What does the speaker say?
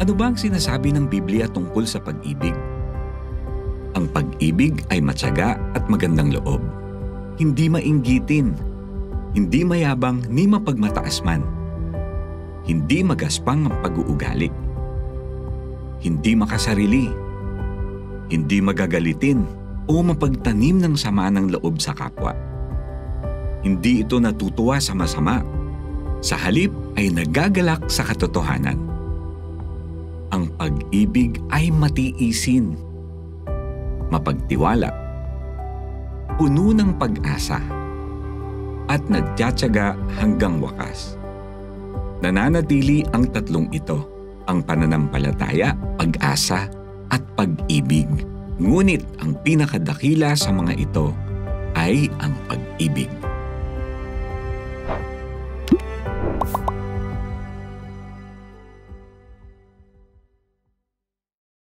Ano ba ang sinasabi ng Biblia tungkol sa pag-ibig? Ang pag-ibig ay matyaga at magandang loob. Hindi mainggitin, hindi mayabang ni mapagmataas man. Hindi magaspang ang pag-uugali. Hindi makasarili. Hindi magagalitin o mapagtanim ng sama ng loob sa kapwa. Hindi ito natutuwa sa masama. Sa halip ay nagagalak sa katotohanan. Ang pag-ibig ay matiisin, mapagtiwala, puno ng pag-asa, at nagtiyatsaga hanggang wakas. Nananatili ang tatlong ito, ang pananampalataya, pag-asa, at pag-ibig. Ngunit ang pinakadakila sa mga ito ay ang pag-ibig.